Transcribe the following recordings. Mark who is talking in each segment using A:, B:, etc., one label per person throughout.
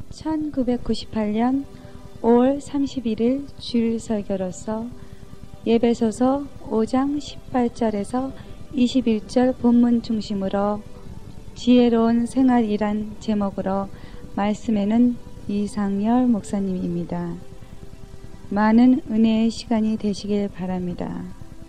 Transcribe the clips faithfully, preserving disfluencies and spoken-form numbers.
A: 천구백구십팔 년 오월 삼십일일 주일 설교로서 예배소서 오 장 십팔 절에서 이십일 절 본문 중심으로 지혜로운 생활이란 제목으로 말씀에는 이상열 목사님입니다. 많은 은혜의 시간이 되시길 바랍니다.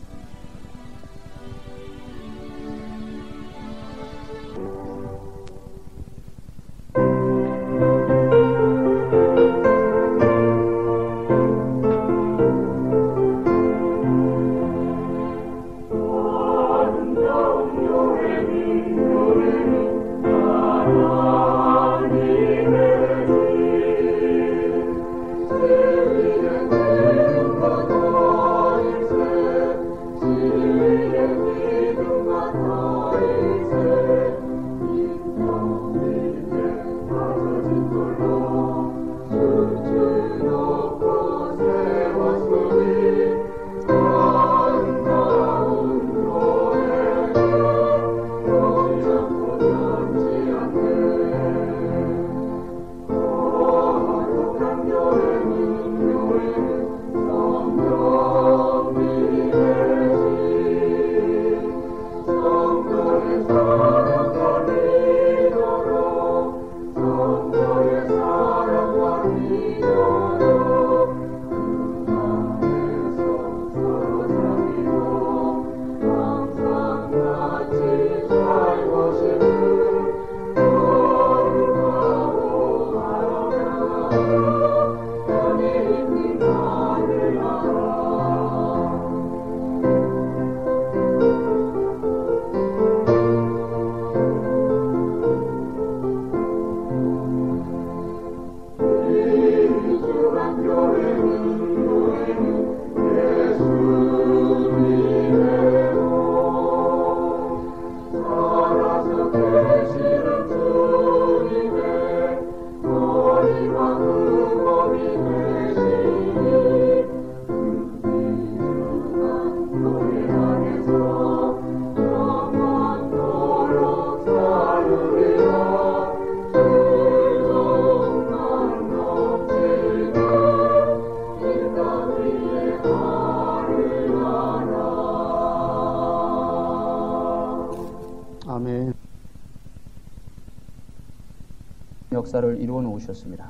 B: 역사를 이루어 놓으셨습니다.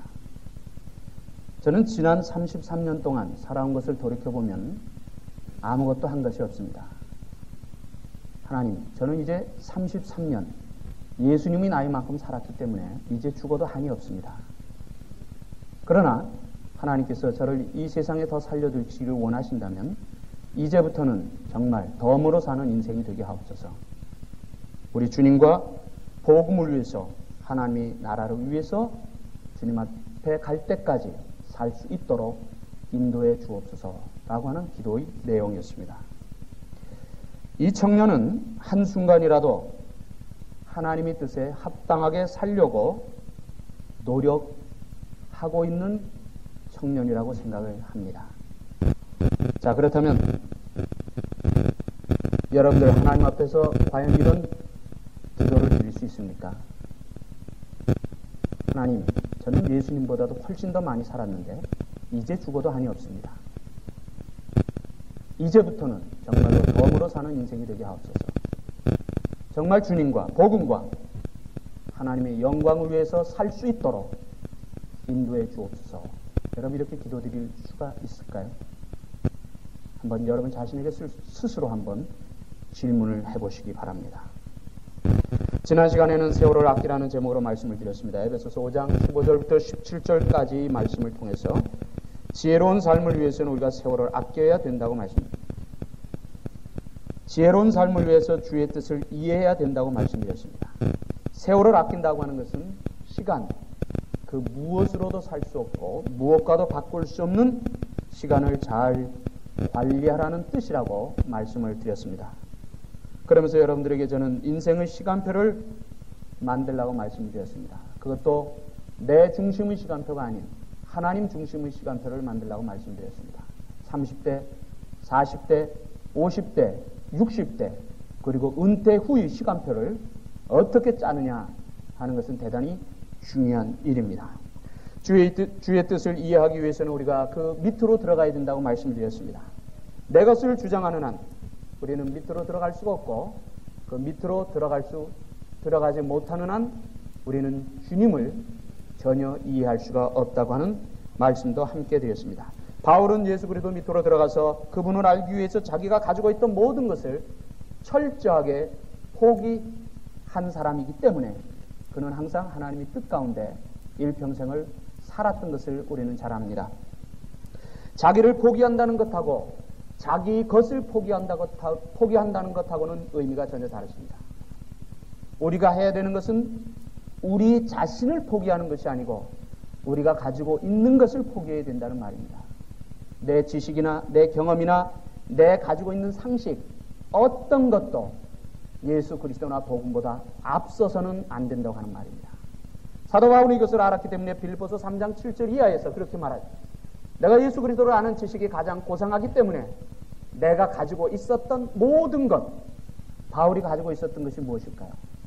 B: 저는 지난 삼십삼 년 동안 살아온 것을 돌이켜보면 아무것도 한 것이 없습니다. 하나님, 저는 이제 삼십삼 년 예수님이 나이만큼 살았기 때문에 이제 죽어도 한이 없습니다. 그러나 하나님께서 저를 이 세상에 더 살려두시기를 원하신다면 이제부터는 정말 덤으로 사는 인생이 되게 하옵소서. 우리 주님과 복음을 위해서, 하나님의 나라를 위해서 주님 앞에 갈 때까지 살 수 있도록 인도해 주옵소서라고 하는 기도의 내용이었습니다. 이 청년은 한순간이라도 하나님의 뜻에 합당하게 살려고 노력하고 있는 청년이라고 생각을 합니다. 자, 그렇다면 여러분들 하나님 앞에서 과연 이런 기도를 드릴 수 있습니까? 하나님, 저는 예수님보다도 훨씬 더 많이 살았는데 이제 죽어도 한이 없습니다. 이제부터는 정말로 덤으로 사는 인생이 되게 하옵소서. 정말 주님과 복음과 하나님의 영광을 위해서 살 수 있도록 인도해 주옵소서. 여러분 이렇게 기도드릴 수가 있을까요? 한번 여러분 자신에게 스스로 한번 질문을 해보시기 바랍니다. 지난 시간에는 세월을 아끼라는 제목으로 말씀을 드렸습니다. 에베소서 오 장 십오 절부터 십칠 절까지 말씀을 통해서 지혜로운 삶을 위해서는 우리가 세월을 아껴야 된다고 말씀드립니다. 지혜로운 삶을 위해서 주의 뜻을 이해해야 된다고 말씀드렸습니다. 세월을 아낀다고 하는 것은 시간, 그 무엇으로도 살 수 없고 무엇과도 바꿀 수 없는 시간을 잘 관리하라는 뜻이라고 말씀을 드렸습니다. 그러면서 여러분들에게 저는 인생의 시간표를 만들라고 말씀드렸습니다. 그것도 내 중심의 시간표가 아닌 하나님 중심의 시간표를 만들라고 말씀드렸습니다. 삼십 대, 사십 대, 오십 대, 육십 대 그리고 은퇴 후의 시간표를 어떻게 짜느냐 하는 것은 대단히 중요한 일입니다. 주의, 뜻, 주의 뜻을 이해하기 위해서는 우리가 그 밑으로 들어가야 된다고 말씀드렸습니다. 내 것을 주장하는 한 우리는 밑으로 들어갈 수가 없고, 그 밑으로 들어갈 수 들어가지 못하는 한 우리는 주님을 전혀 이해할 수가 없다고 하는 말씀도 함께 드렸습니다. 바울은 예수 그리스도 밑으로 들어가서 그분을 알기 위해서 자기가 가지고 있던 모든 것을 철저하게 포기한 사람이기 때문에 그는 항상 하나님의 뜻 가운데 일평생을 살았던 것을 우리는 잘 압니다. 자기를 포기한다는 것하고 자기 것을 포기한다고, 포기한다는 것하고는 의미가 전혀 다르습니다. 우리가 해야 되는 것은 우리 자신을 포기하는 것이 아니고 우리가 가지고 있는 것을 포기해야 된다는 말입니다. 내 지식이나 내 경험이나 내 가지고 있는 상식, 어떤 것도 예수 그리스도나 복음보다 앞서서는 안 된다고 하는 말입니다. 사도 바울은 이것을 알았기 때문에 빌립보서 삼 장 칠 절 이하에서 그렇게 말하죠. 내가 예수 그리스도를 아는 지식이 가장 고상하기 때문에 내가 가지고 있었던 모든 것, 바울이 가지고 있었던 것이 무엇일까요?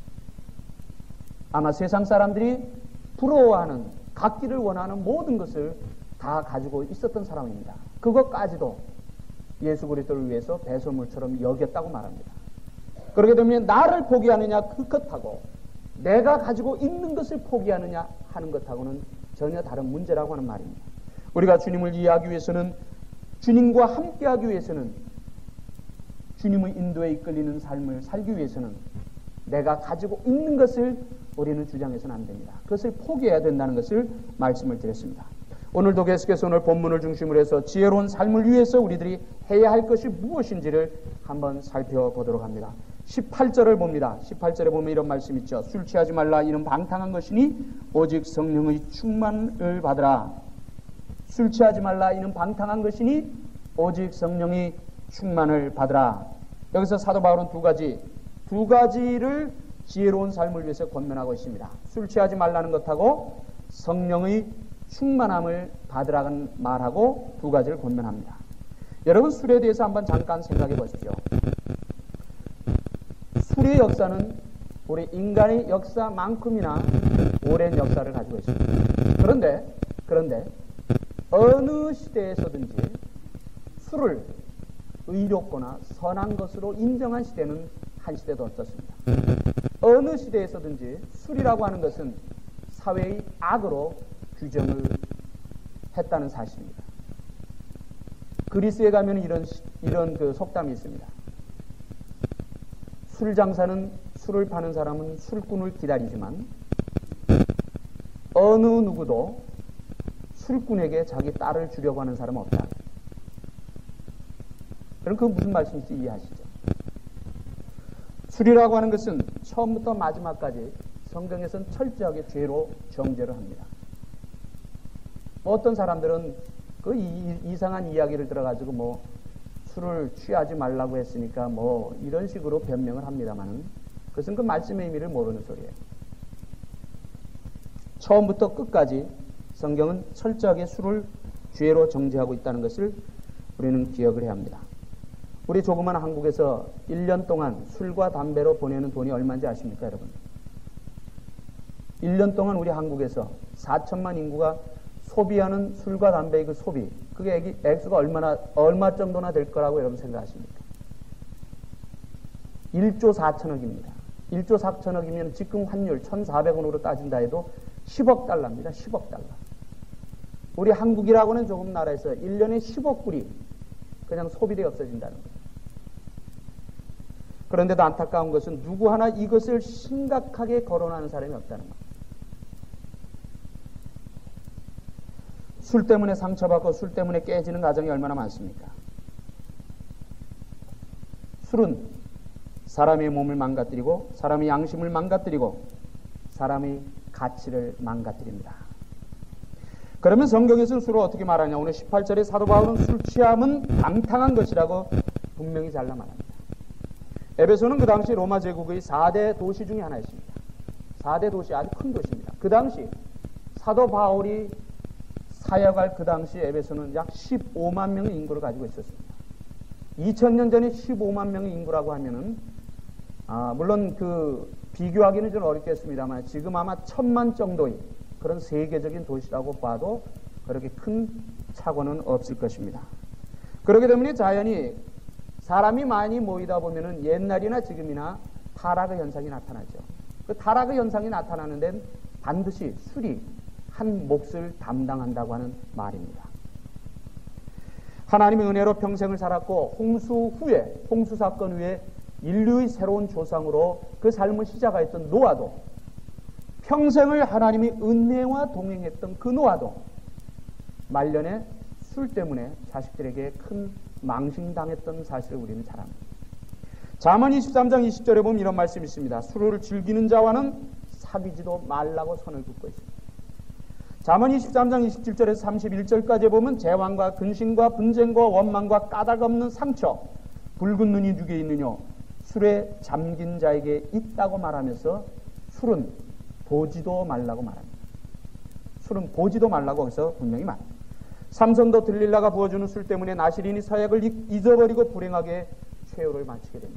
B: 아마 세상 사람들이 부러워하는, 갖기를 원하는 모든 것을 다 가지고 있었던 사람입니다. 그것까지도 예수 그리스도를 위해서 배설물처럼 여겼다고 말합니다. 그렇게 되면 나를 포기하느냐 그것하고 내가 가지고 있는 것을 포기하느냐 하는 것하고는 전혀 다른 문제라고 하는 말입니다. 우리가 주님을 이해하기 위해서는, 주님과 함께하기 위해서는, 주님의 인도에 이끌리는 삶을 살기 위해서는 내가 가지고 있는 것을 우리는 주장해서는 안 됩니다. 그것을 포기해야 된다는 것을 말씀을 드렸습니다. 오늘도 계속해서 오늘 본문을 중심으로 해서 지혜로운 삶을 위해서 우리들이 해야 할 것이 무엇인지를 한번 살펴보도록 합니다. 십팔 절을 봅니다. 십팔 절에 보면 이런 말씀 있죠. 술 취하지 말라. 이는 방탕한 것이니 오직 성령의 충만을 받으라. 술 취하지 말라. 이는 방탕한 것이니 오직 성령의 충만을 받으라. 여기서 사도 바울은 두 가지, 두 가지를 지혜로운 삶을 위해서 권면하고 있습니다. 술 취하지 말라는 것하고 성령의 충만함을 받으라는 말하고 두 가지를 권면합니다. 여러분, 술에 대해서 한번 잠깐 생각해 보십시오. 술의 역사는 우리 인간의 역사만큼이나 오랜 역사를 가지고 있습니다. 그런데 그런데 어느 시대에서든지 술을 의롭거나 선한 것으로 인정한 시대는 한 시대도 없었습니다. 어느 시대에서든지 술이라고 하는 것은 사회의 악으로 규정을 했다는 사실입니다. 그리스에 가면 이런 이런 그 속담이 있습니다. 술 장사는, 술을 파는 사람은 술꾼을 기다리지만 어느 누구도 술꾼에게 자기 딸을 주려고 하는 사람은 없다. 그럼 그건 무슨 말씀인지 이해하시죠? 술이라고 하는 것은 처음부터 마지막까지 성경에서는 철저하게 죄로 정죄를 합니다. 어떤 사람들은 그 이, 이상한 이야기를 들어가지고 뭐 술을 취하지 말라고 했으니까 뭐 이런 식으로 변명을 합니다만은 그것은 그 말씀의 의미를 모르는 소리예요. 처음부터 끝까지 성경은 철저하게 술을 죄로 정죄하고 있다는 것을 우리는 기억을 해야 합니다. 우리 조그만 한국에서 일 년 동안 술과 담배로 보내는 돈이 얼마인지 아십니까, 여러분? 일 년 동안 우리 한국에서 사천만 인구가 소비하는 술과 담배의 그 소비, 그게 액수가 얼마나, 얼마 정도나 될 거라고 여러분 생각하십니까? 일조 사천억입니다. 일조 사천억이면 지금 환율 천사백 원으로 따진다 해도 십억 달러입니다. 십억 달러. 우리 한국이라고는 조금 나라에서 일 년에 십억 불이 그냥 소비되어 없어진다는 거예요. 그런데도 안타까운 것은 누구 하나 이것을 심각하게 거론하는 사람이 없다는 거예요. 술 때문에 상처받고 술 때문에 깨지는 가정이 얼마나 많습니까? 술은 사람의 몸을 망가뜨리고 사람의 양심을 망가뜨리고 사람의 가치를 망가뜨립니다. 그러면 성경에서는 술을 어떻게 말하냐? 오늘 십팔 절에 사도 바울은 술 취함은 방탕한 것이라고 분명히 잘라 말합니다. 에베소는 그 당시 로마 제국의 사 대 도시 중에 하나였습니다. 사 대 도시, 아주 큰 도시입니다. 그 당시 사도 바울이 사역할 그 당시 에베소는 약 십오만 명의 인구를 가지고 있었습니다. 이천 년 전에 십오만 명의 인구라고 하면은 아, 물론 그 비교하기는 좀 어렵겠습니다만 지금 아마 천만 정도의 그런 세계적인 도시라고 봐도 그렇게 큰 착오는 없을 것입니다. 그렇게 되면 자연히 사람이 많이 모이다 보면은 옛날이나 지금이나 타락의 현상이 나타나죠. 그 타락의 현상이 나타나는 데는 반드시 술이 한 몫을 담당한다고 하는 말입니다. 하나님의 은혜로 평생을 살았고 홍수 후에, 홍수 사건 후에 인류의 새로운 조상으로 그 삶을 시작하였던 노아도, 평생을 하나님이 은혜와 동행했던 그 노아도 말년에 술 때문에 자식들에게 큰 망신당했던 사실을 우리는 잘 압니다. 잠언 이십삼 장 이십 절에 보면 이런 말씀이 있습니다. 술을 즐기는 자와는 사귀지도 말라고 선을 긋고 있습니다. 잠언 이십삼 장 이십칠 절에서 삼십일 절까지 보면 재왕과 근심과 분쟁과 원망과 까닭 없는 상처, 붉은 눈이 누게 있느뇨, 술에 잠긴 자에게 있다고 말하면서 술은 보지도 말라고 말합니다. 술은 보지도 말라고 거기서 분명히 말합니다. 삼손도 들릴라가 부어주는 술 때문에 나시린이 서약을 잊어버리고 불행하게 최후를 마치게 됩니다.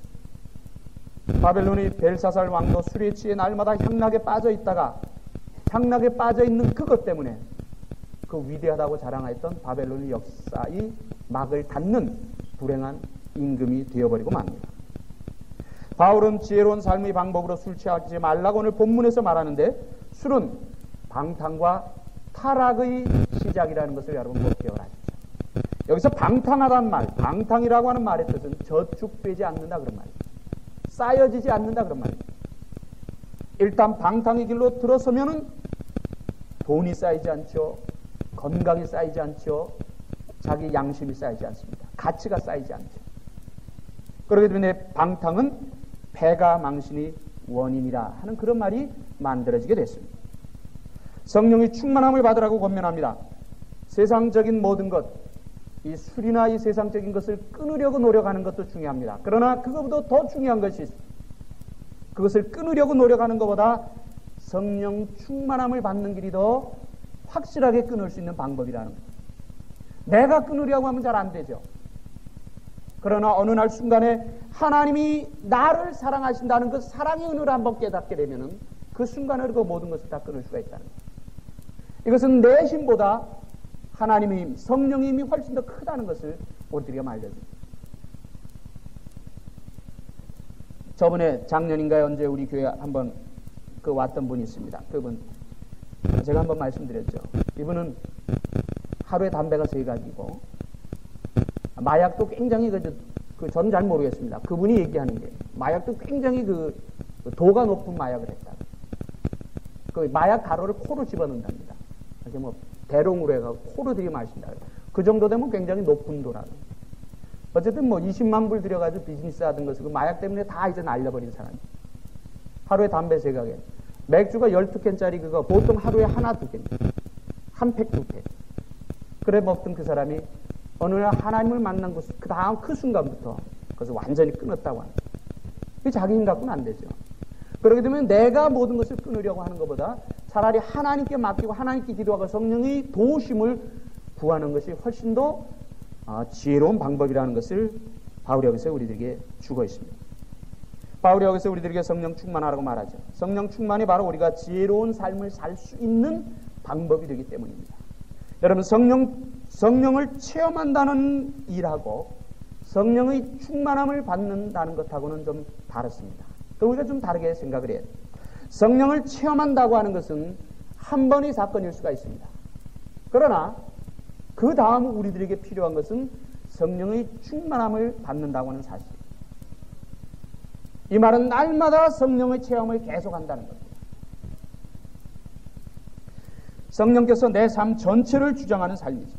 B: 바벨론의 벨사살 왕도 술에 취해 날마다 향락에 빠져 있다가 향락에 빠져 있는 그것 때문에 그 위대하다고 자랑하였던 바벨론의 역사의 막을 닫는 불행한 임금이 되어버리고 맙니다. 바울은 지혜로운 삶의 방법으로 술 취하지 말라고 오늘 본문에서 말하는데, 술은 방탕과 타락의 시작이라는 것을 여러분 꼭 기억하십시오. 여기서 방탕하다는 말, 방탕이라고 하는 말의 뜻은 저축되지 않는다 그런 말이에요. 쌓여지지 않는다 그런 말이에요. 일단 방탕의 길로 들어서면은 돈이 쌓이지 않죠. 건강이 쌓이지 않죠. 자기 양심이 쌓이지 않습니다. 가치가 쌓이지 않죠. 그렇기 때문에 방탕은 패가 망신이 원인이라 하는 그런 말이 만들어지게 됐습니다. 성령의 충만함을 받으라고 권면합니다. 세상적인 모든 것, 이 술이나 이 세상적인 것을 끊으려고 노력하는 것도 중요합니다. 그러나 그것보다 더 중요한 것이 있습니다. 그것을 끊으려고 노력하는 것보다 성령 충만함을 받는 길이 더 확실하게 끊을 수 있는 방법이라는 거예요. 내가 끊으려고 하면 잘 안 되죠. 그러나 어느 날 순간에 하나님이 나를 사랑하신다는 그 사랑의 은혜를 한번 깨닫게 되면은 그 순간으로 그 모든 것을 다 끊을 수가 있다는 거예요. 이것은 내 힘보다 하나님의 힘, 성령의 힘이 훨씬 더 크다는 것을 우리들이 알려줍니다. 저번에 작년인가요? 언제 우리 교회 한번 그 왔던 분이 있습니다. 그분 제가 한번 말씀드렸죠. 이분은 하루에 담배가 세 가지고 마약도 굉장히 그, 그 저는 잘 모르겠습니다. 그분이 얘기하는 게 마약도 굉장히 그 도가 높은 마약을 했다. 그 마약 가루를 코로 집어넣는답니다. 이렇게 뭐 대롱으로 해서 코로 들이 마신다. 그 정도 되면 굉장히 높은 도라고. 어쨌든 뭐 이십만 불 들여가지고 비즈니스 하던 것을 그 마약 때문에 다 이제 날려버린 사람이. 하루에 담배 세 가게. 맥주가 열두 캔짜리 그거 보통 하루에 하나 두 캔. 한 팩 두 팩. 그래 먹던 그 사람이 어느 날 하나님을 만난 것, 그 다음 그 순간부터 그것을 완전히 끊었다고 합니다. 그게 자기 힘 갖고는 안 되죠. 그렇게 되면 내가 모든 것을 끊으려고 하는 것보다 차라리 하나님께 맡기고 하나님께 기도하고 성령의 도우심을 구하는 것이 훨씬 더 아, 지혜로운 방법이라는 것을 바울이 여기서 우리들에게 주고 있습니다. 바울이 여기서 우리들에게 성령 충만하라고 말하죠. 성령 충만이 바로 우리가 지혜로운 삶을 살 수 있는 방법이 되기 때문입니다. 여러분 성령, 성령을 체험한다는 일하고 성령의 충만함을 받는다는 것하고는 좀 다릅니다. 그 우리가 좀 다르게 생각을 해야 돼요. 성령을 체험한다고 하는 것은 한 번의 사건일 수가 있습니다. 그러나 그 다음 우리들에게 필요한 것은 성령의 충만함을 받는다고 하는 사실. 이 말은 날마다 성령의 체험을 계속한다는 겁니다. 성령께서 내 삶 전체를 주장하는 삶이죠.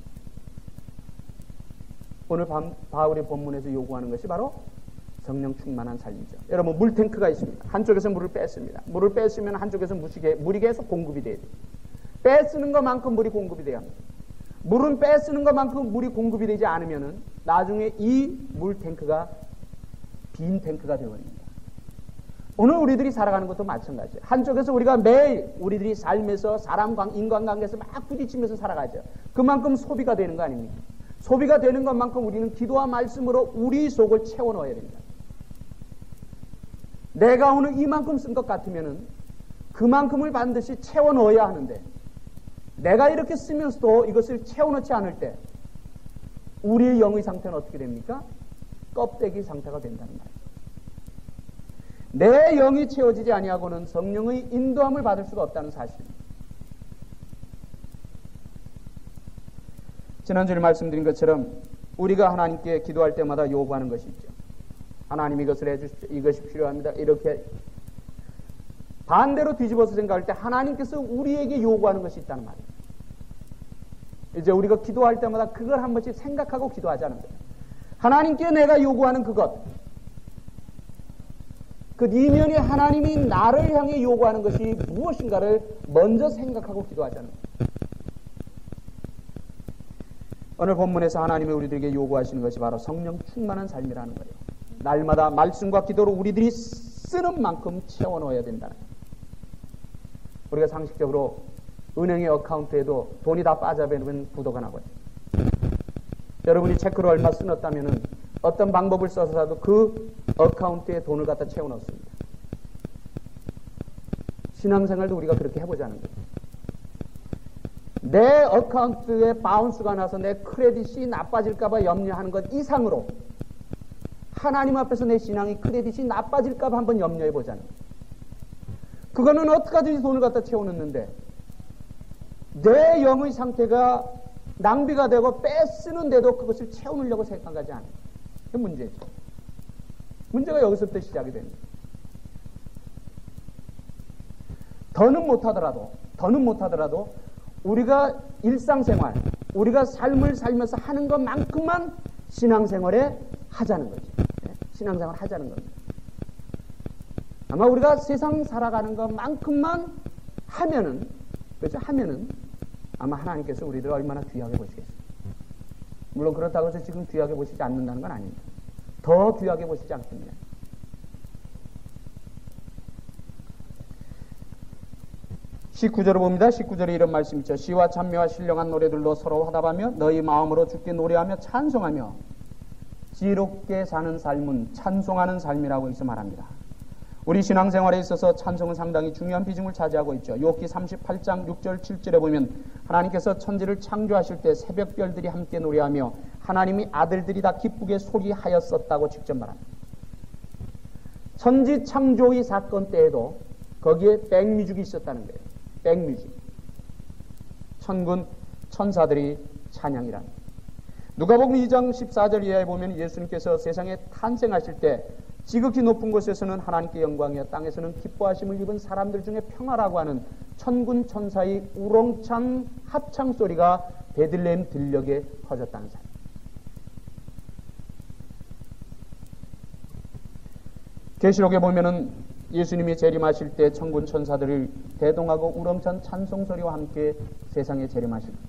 B: 오늘 밤 바울의 본문에서 요구하는 것이 바로 성령 충만한 삶이죠. 여러분 물탱크가 있습니다. 한쪽에서 물을 뺐습니다. 물을 뺐으면 한쪽에서 무시게, 물이 계속 공급이 돼야 돼요. 빼쓰는 것만큼 물이 공급이 돼야 합니다. 물은 빼쓰는 것만큼 물이 공급이 되지 않으면 나중에 이 물탱크가 빈 탱크가 되어버립니다. 오늘 우리들이 살아가는 것도 마찬가지예요. 한쪽에서 우리가 매일 우리들이 삶에서 사람 인간관계에서 막 부딪히면서 살아가죠. 그만큼 소비가 되는 거 아닙니까? 소비가 되는 것만큼 우리는 기도와 말씀으로 우리 속을 채워 넣어야 됩니다. 내가 오늘 이만큼 쓴 것 같으면은 그만큼을 반드시 채워 넣어야 하는데 내가 이렇게 쓰면서도 이것을 채워넣지 않을 때 우리의 영의 상태는 어떻게 됩니까? 껍데기 상태가 된다는 말이에요. 내 영이 채워지지 아니하고는 성령의 인도함을 받을 수가 없다는 사실입니다. 지난주에 말씀드린 것처럼 우리가 하나님께 기도할 때마다 요구하는 것이 있죠. 하나님 이것을 해주십시오. 이것이 필요합니다. 이렇게 반대로 뒤집어서 생각할 때 하나님께서 우리에게 요구하는 것이 있다는 말이에요. 이제 우리가 기도할 때마다 그걸 한 번씩 생각하고 기도하자는 거예요. 하나님께 내가 요구하는 그것, 그 이면에 하나님이 나를 향해 요구하는 것이 무엇인가를 먼저 생각하고 기도하자는 거예요. 오늘 본문에서 하나님이 우리들에게 요구하시는 것이 바로 성령 충만한 삶이라는 거예요. 날마다 말씀과 기도로 우리들이 쓰는 만큼 채워 넣어야 된다는 거예요. 우리가 상식적으로 은행의 어카운트에도 돈이 다 빠져버리면 부도가 나고요. 여러분이 체크를 얼마 쓰었다면 어떤 방법을 써서라도 그 어카운트에 돈을 갖다 채워 넣습니다. 신앙생활도 우리가 그렇게 해보자는 거예요. 내 어카운트에 바운스가 나서 내 크레딧이 나빠질까봐 염려하는 것 이상으로 하나님 앞에서 내 신앙이 크레딧이 나빠질까봐 한번 염려해보자는 거예요. 그거는 어떻게 하든지 돈을 갖다 채워넣는데 내 영의 상태가 낭비가 되고 빼쓰는데도 그것을 채워넣으려고 생각하지 않아요. 그게 문제죠. 문제가 여기서부터 시작이 됩니다. 더는 못하더라도 더는 못하더라도 우리가 일상생활, 우리가 삶을 살면서 하는 것만큼만 신앙생활에 하자는 거죠. 신앙생활 하자는 겁니다. 아마 우리가 세상 살아가는 것만큼만 하면은, 그렇죠? 하면은 아마 하나님께서 우리들을 얼마나 귀하게 보시겠어요. 물론 그렇다고 해서 지금 귀하게 보시지 않는다는 건 아닙니다. 더 귀하게 보시지 않습니다. 십구 절을 봅니다. 십구 절에 이런 말씀이 있죠. 시와 찬미와 신령한 노래들로 서로 화답하며 너희 마음으로 주께 노래하며 찬송하며 지롭게 사는 삶은 찬송하는 삶이라고 여기서 말합니다. 우리 신앙생활에 있어서 찬송은 상당히 중요한 비중을 차지하고 있죠. 욥기 삼십팔 장 육 절 칠 절에 보면 하나님께서 천지를 창조하실 때 새벽별들이 함께 노래하며 하나님이 아들들이 다 기쁘게 소리하였었다고 직접 말합니다. 천지 창조의 사건 때에도 거기에 백뮤직이 있었다는 거예요. 백뮤직. 천군 천사들이 찬양이랍니다. 누가복음 이 장 십사 절 이하에 보면 예수님께서 세상에 탄생하실 때 지극히 높은 곳에서는 하나님께 영광이요 땅에서는 기뻐하심을 입은 사람들 중에 평화라고 하는 천군 천사의 우렁찬 합창 소리가 베들레헴 들녘에 퍼졌다는 사실. 계시록에 보면은 예수님이 재림하실 때 천군 천사들을 대동하고 우렁찬 찬송 소리와 함께 세상에 재림하실 때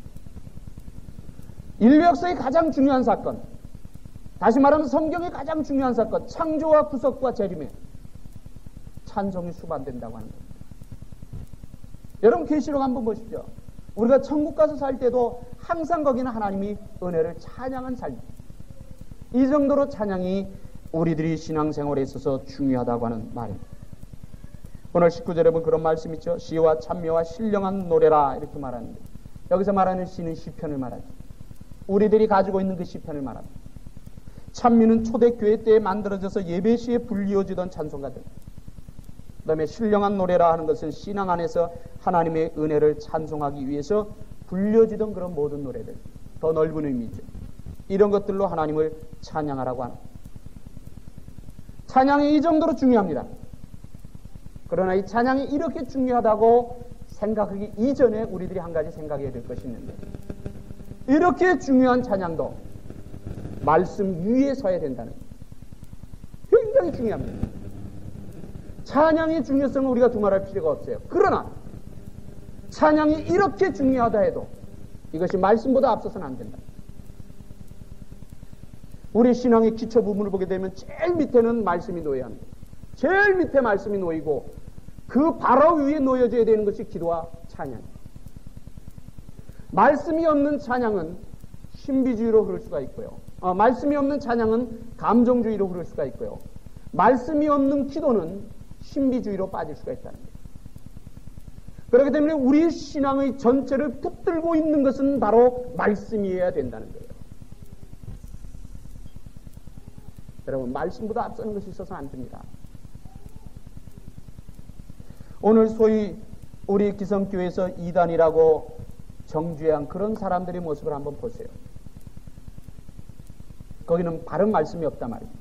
B: 인류 역사의 가장 중요한 사건, 다시 말하면 성경의 가장 중요한 사건, 창조와 구속과 재림에 찬송이 수반된다고 하는 겁니다. 여러분 계시록 한번 보십시오. 우리가 천국 가서 살 때도 항상 거기는 하나님이 은혜를 찬양한 삶. 이 정도로 찬양이 우리들이 신앙생활에 있어서 중요하다고 하는 말입니다. 오늘 십구 절에 보면 그런 말씀이 있죠. 시와 찬미와 신령한 노래라 이렇게 말하는데 여기서 말하는 시는 시편을 말하죠. 우리들이 가지고 있는 그 시편을 말합니다. 찬미는 초대교회 때에 만들어져서 예배 시에 불리워지던 찬송가들. 그 다음에 신령한 노래라 하는 것은 신앙 안에서 하나님의 은혜를 찬송하기 위해서 불려지던 그런 모든 노래들. 더 넓은 의미죠. 이런 것들로 하나님을 찬양하라고 하는. 찬양이 이 정도로 중요합니다. 그러나 이 찬양이 이렇게 중요하다고 생각하기 이전에 우리들이 한 가지 생각해야 될 것이 있는데 이렇게 중요한 찬양도 말씀 위에 서야 된다는 거예요. 굉장히 중요합니다. 찬양의 중요성은 우리가 두말할 필요가 없어요. 그러나 찬양이 이렇게 중요하다 해도 이것이 말씀보다 앞서서는 안 된다. 우리 신앙의 기초 부분을 보게 되면 제일 밑에는 말씀이 놓여야 합니다. 제일 밑에 말씀이 놓이고 그 바로 위에 놓여져야 되는 것이 기도와 찬양입니다. 말씀이 없는 찬양은 신비주의로 흐를 수가 있고요. 어, 말씀이 없는 찬양은 감정주의로 흐를 수가 있고요. 말씀이 없는 기도는 신비주의로 빠질 수가 있다는 거예요. 그렇기 때문에 우리 신앙의 전체를 붙들고 있는 것은 바로 말씀이어야 된다는 거예요. 여러분, 말씀보다 앞서는 것이 있어서 안 됩니다. 오늘 소위 우리 기성교회에서 이단이라고 정죄한 그런 사람들의 모습을 한번 보세요. 거기는 바른 말씀이 없단 말입니다.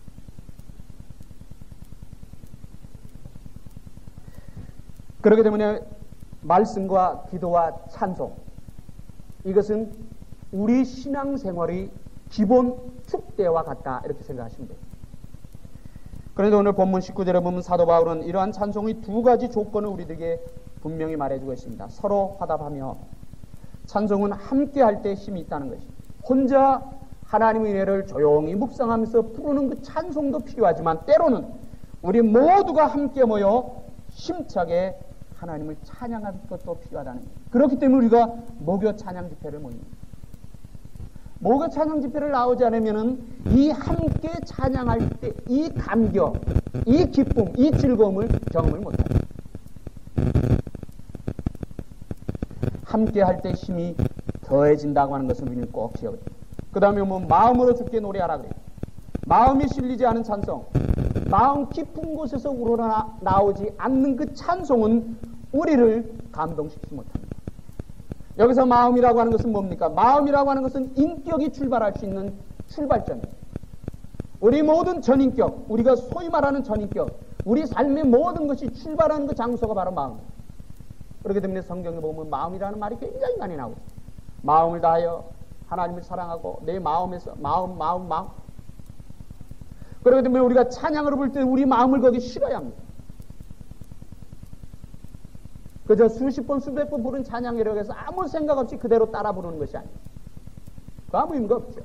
B: 그렇기 때문에 말씀과 기도와 찬송, 이것은 우리 신앙생활의 기본 축대와 같다, 이렇게 생각하시면 돼요. 그런데 오늘 본문 십구 절에 보면 사도 바울은 이러한 찬송의 두 가지 조건을 우리들에게 분명히 말해주고 있습니다. 서로 화답하며, 찬송은 함께 할 때 힘이 있다는 것이, 혼자 하나님의 은혜를 조용히 묵상하면서 부르는 그 찬송도 필요하지만 때로는 우리 모두가 함께 모여 힘차게 하나님을 찬양할 것도 필요하다는 거예요. 그렇기 때문에 우리가 목요 찬양 집회를 모입니다. 목요 찬양 집회를 나오지 않으면은 이 함께 찬양할 때 이 감격, 이 기쁨, 이 즐거움을 경험을 못합니다. 함께 할 때 힘이 더해진다고 하는 것을 우리는 꼭 기억해야 됩니다. 그 다음에 뭐 마음으로 주께 노래하라 그래요. 마음이 실리지 않은 찬송, 마음 깊은 곳에서 우러나 나오지 않는 그 찬송은 우리를 감동시키지 못합니다. 여기서 마음이라고 하는 것은 뭡니까? 마음이라고 하는 것은 인격이 출발할 수 있는 출발점입니다. 우리 모든 전인격, 우리가 소위 말하는 전인격, 우리 삶의 모든 것이 출발하는 그 장소가 바로 마음입니다. 그렇기 때문에 성경에 보면 마음이라는 말이 굉장히 많이 나오고, 마음을 다하여 하나님을 사랑하고 내 마음에서 마음 마음 마음. 그렇기 때문에 우리가 찬양을 부를 때 우리 마음을 거기 실어야 합니다. 그저 수십 번 수백 번 부른 찬양이라고 해서 아무 생각 없이 그대로 따라 부르는 것이 아니에요. 그 아무 의미가 없죠.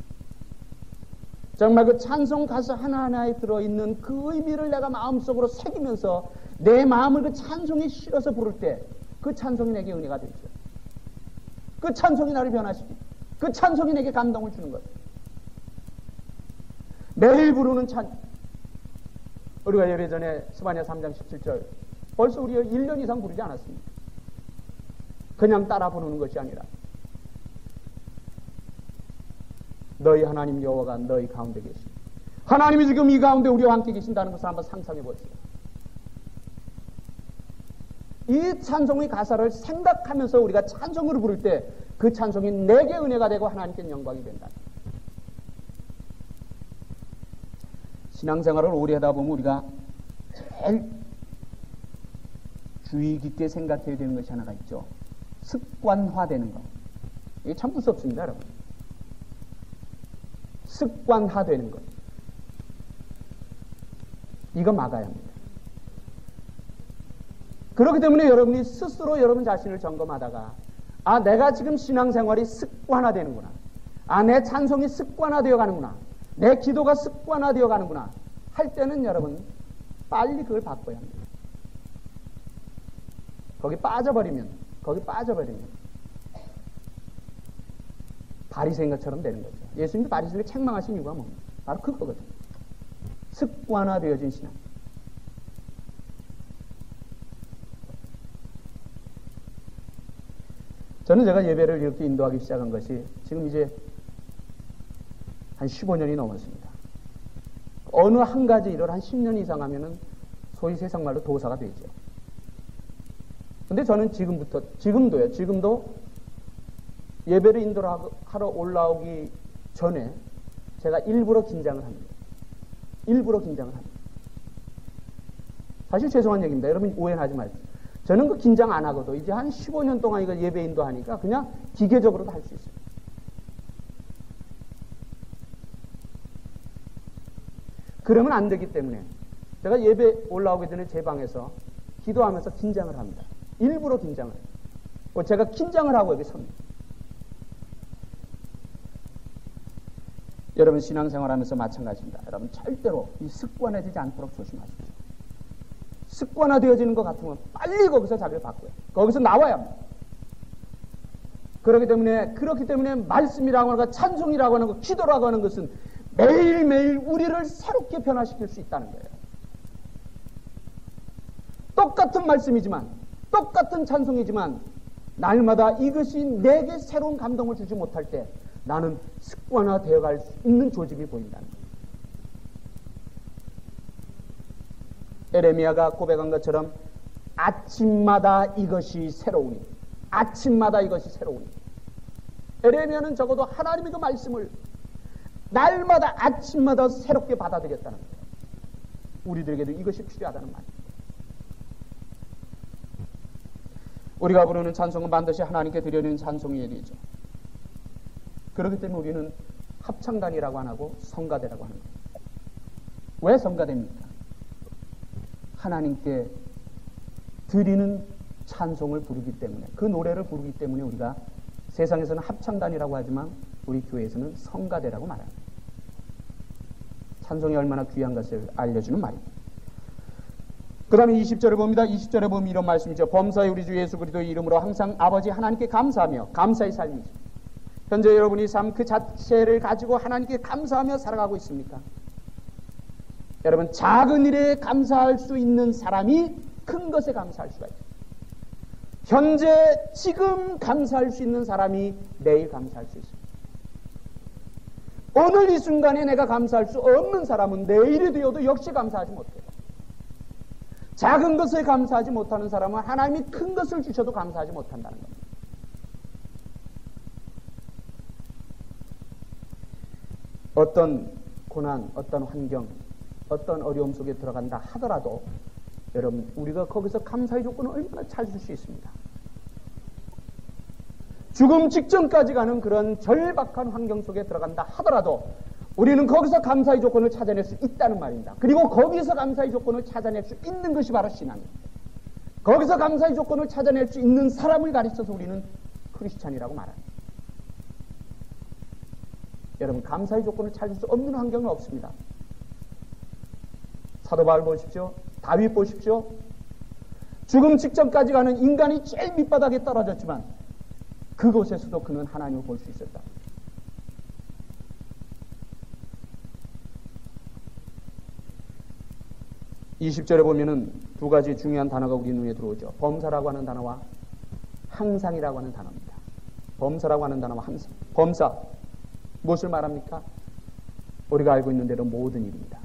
B: 정말 그 찬송 가사 하나하나에 들어있는 그 의미를 내가 마음속으로 새기면서 내 마음을 그 찬송에 실어서 부를 때 그 찬송이 내게 은혜가 되죠. 그 찬송이 나를 변화시키고 그 찬송이 내게 감동을 주는 것. 매일 부르는 찬, 우리가 예배 전에 스바냐 삼 장 십칠 절 벌써 우리가 일 년 이상 부르지 않았습니다. 그냥 따라 부르는 것이 아니라 너희 하나님 여호와가 너희 가운데 계십니다. 하나님이 지금 이 가운데 우리와 함께 계신다는 것을 한번 상상해 보세요. 이 찬송의 가사를 생각하면서 우리가 찬송으로 부를 때 그 찬송이 내게 은혜가 되고 하나님께 영광이 된다. 신앙생활을 오래 하다 보면 우리가 제일 주의 깊게 생각해야 되는 것이 하나가 있죠. 습관화되는 것. 이게 참 무섭습니다, 여러분. 습관화되는 것. 이거 막아야 합니다. 그렇기 때문에 여러분이 스스로 여러분 자신을 점검하다가 아, 내가 지금 신앙생활이 습관화되는구나. 아, 내 찬송이 습관화되어 가는구나. 내 기도가 습관화되어 가는구나. 할 때는 여러분 빨리 그걸 바꿔야 합니다. 거기 빠져버리면 거기 빠져버리면 바리새인 것처럼 되는 거죠. 예수님도 바리새인을 책망하신 이유가 뭡니까? 바로 그거거든요. 습관화되어진 신앙. 저는 제가 예배를 이렇게 인도하기 시작한 것이 지금 이제 한 십오 년이 넘었습니다. 어느 한 가지 일을 한 십 년 이상 하면은 소위 세상말로 도사가 되죠. 근데 저는 지금부터, 지금도요, 지금도 예배를 인도하러 올라오기 전에 제가 일부러 긴장을 합니다. 일부러 긴장을 합니다. 사실 죄송한 얘기입니다. 여러분 오해하지 마십시오. 저는 그 긴장 안 하고도 이제 한 십오 년 동안 이거 예배 인도하니까 그냥 기계적으로도 할 수 있어요. 그러면 안 되기 때문에 제가 예배 올라오기 전에 제 방에서 기도하면서 긴장을 합니다. 일부러 긴장을 해요. 제가 긴장을 하고 여기 섭니다. 여러분 신앙생활 하면서 마찬가지입니다. 여러분 절대로 이 습관화되지 않도록 조심하십시오. 습관화되어지는 것 같으면 빨리 거기서 자리를 바꿔요. 거기서 나와야 합니다. 그렇기 때문에 그렇기 때문에 말씀이라고 하는 것, 찬송이라고 하는 것, 기도라고 하는 것은 매일매일 우리를 새롭게 변화시킬 수 있다는 거예요. 똑같은 말씀이지만 똑같은 찬송이지만 날마다 이것이 내게 새로운 감동을 주지 못할 때 나는 습관화되어 갈 수 있는 조짐이 보인다는 거예요. 에레미야가 고백한 것처럼 아침마다 이것이 새로우니, 아침마다 이것이 새로우니. 에레미야는 적어도 하나님의 그 말씀을 날마다 아침마다 새롭게 받아들였다는 거예요. 우리들에게도 이것이 필요하다는 말입니다. 우리가 부르는 찬송은 반드시 하나님께 드려야 찬송이어야 되죠. 그렇기 때문에 우리는 합창단이라고 안 하고 성가대라고 하는 거예요. 왜 성가대입니까? 하나님께 드리는 찬송을 부르기 때문에, 그 노래를 부르기 때문에 우리가 세상에서는 합창단이라고 하지만 우리 교회에서는 성가대라고 말합니다. 찬송이 얼마나 귀한 것을 알려주는 말입니다. 그 다음에 이십 절을 봅니다. 이십 절에 보면 이런 말씀이죠. 범사의 우리 주 예수 그리스도의 이름으로 항상 아버지 하나님께 감사하며, 감사의 삶이죠. 현재 여러분이 삶 그 자체를 가지고 하나님께 감사하며 살아가고 있습니까? 여러분, 작은 일에 감사할 수 있는 사람이 큰 것에 감사할 수가 있어요. 현재 지금 감사할 수 있는 사람이 내일 감사할 수 있습니다. 오늘 이 순간에 내가 감사할 수 없는 사람은 내일이 되어도 역시 감사하지 못해요. 작은 것에 감사하지 못하는 사람은 하나님이 큰 것을 주셔도 감사하지 못한다는 겁니다. 어떤 고난, 어떤 환경, 어떤 어려움 속에 들어간다 하더라도 여러분, 우리가 거기서 감사의 조건을 얼마나 찾을 수 있습니다. 죽음 직전까지 가는 그런 절박한 환경 속에 들어간다 하더라도 우리는 거기서 감사의 조건을 찾아낼 수 있다는 말입니다. 그리고 거기서 감사의 조건을 찾아낼 수 있는 것이 바로 신앙입니다. 거기서 감사의 조건을 찾아낼 수 있는 사람을 가르쳐서 우리는 크리스찬이라고 말합니다. 여러분, 감사의 조건을 찾을 수 없는 환경은 없습니다. 사도 바울 보십시오. 다윗 보십시오. 죽음 직전까지 가는 인간이 제일 밑바닥에 떨어졌지만 그곳에서도 그는 하나님을 볼 수 있었다. 이십 절에 보면은 두 가지 중요한 단어가 우리 눈에 들어오죠. 범사라고 하는 단어와 항상이라고 하는 단어입니다. 범사라고 하는 단어와 항상. 범사, 무엇을 말합니까? 우리가 알고 있는 대로 모든 일입니다.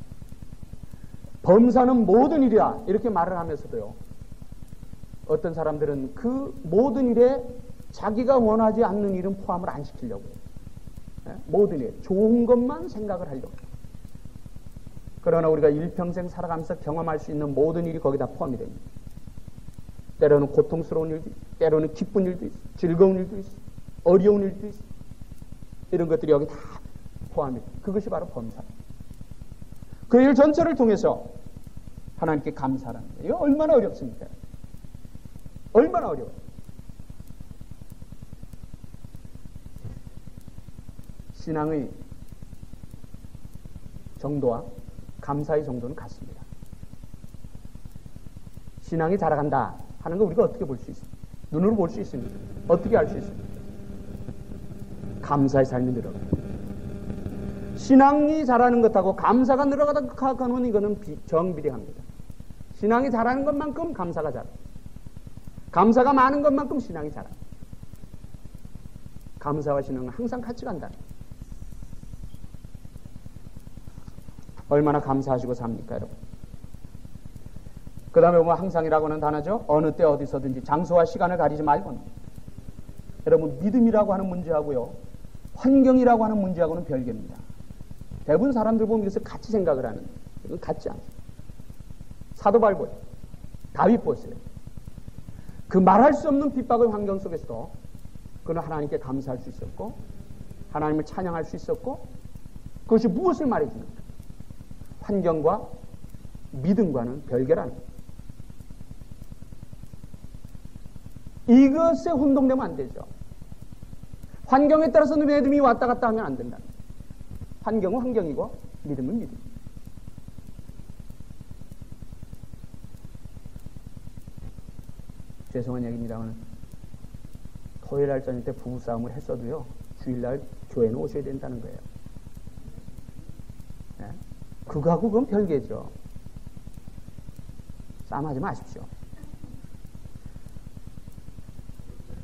B: 범사는 모든 일이야 이렇게 말을 하면서도요, 어떤 사람들은 그 모든 일에 자기가 원하지 않는 일은 포함을 안 시키려고 해요. 모든 일, 좋은 것만 생각을 하려고 해요. 그러나 우리가 일평생 살아가면서 경험할 수 있는 모든 일이 거기다 포함이 됩니다. 때로는 고통스러운 일도 있어, 때로는 기쁜 일도 있어, 즐거운 일도 있어, 어려운 일도 있어. 이런 것들이 여기 다 포함이 돼요. 그것이 바로 범사. 그 일 전체를 통해서 하나님께 감사하는 거예요. 이거 얼마나 어렵습니까? 얼마나 어려워요. 신앙의 정도와 감사의 정도는 같습니다. 신앙이 자라간다 하는 거 우리가 어떻게 볼 수 있습니까? 눈으로 볼 수 있습니까? 어떻게 알 수 있습니까? 감사의 삶이 늘어가요. 신앙이 자라는 것하고 감사가 늘어가는 이거는 정비례합니다. 신앙이 자라는 것만큼 감사가 자라. 감사가 많은 것만큼 신앙이 자라. 감사와 신앙은 항상 같이 간다. 얼마나 감사하시고 삽니까, 여러분? 그 다음에 보면 항상이라고 하는 단어죠. 어느 때 어디서든지 장소와 시간을 가리지 말고. 여러분, 믿음이라고 하는 문제하고요, 환경이라고 하는 문제하고는 별개입니다. 대부분 사람들 보면 이것을 같이 생각을 하는, 이건 같지 않아요. 사도 바울 보세요. 다윗 보세요. 그 말할 수 없는 핍박의 환경 속에서도 그는 하나님께 감사할 수 있었고 하나님을 찬양할 수 있었고, 그것이 무엇을 말해주는가? 환경과 믿음과는 별개라는 거예요. 이것에 혼동되면 안 되죠. 환경에 따라서 믿음이 왔다 갔다 하면 안 된다. 환경은 환경이고 믿음은 믿음. 죄송한 얘기입니다만 토요일날 저녁 때 부부싸움을 했어도요, 주일날 교회는 오셔야 된다는 거예요. 네? 그거하고 그건 별개죠. 싸움하지 마십시오.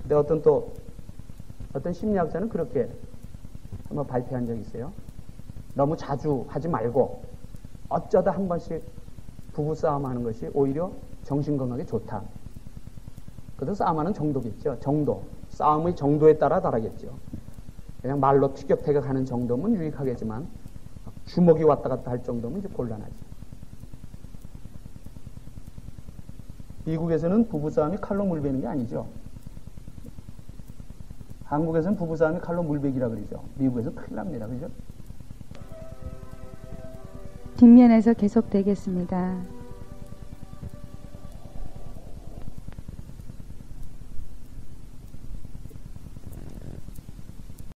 B: 근데 어떤 또 어떤 심리학자는 그렇게 한번 발표한 적이 있어요. 너무 자주 하지 말고 어쩌다 한 번씩 부부싸움 하는 것이 오히려 정신건강에 좋다. 그래서 싸움하는 정도겠죠. 정도. 싸움의 정도에 따라 다르겠죠. 그냥 말로 티격태격하는 정도면 유익하겠지만 주먹이 왔다 갔다 할 정도면 이제 곤란하죠. 미국에서는 부부싸움이 칼로 물베는 게 아니죠. 한국에서는 부부싸움이 칼로 물베기라 그러죠. 미국에서 큰일 납니다. 그죠?
A: 뒷면에서 계속되겠습니다.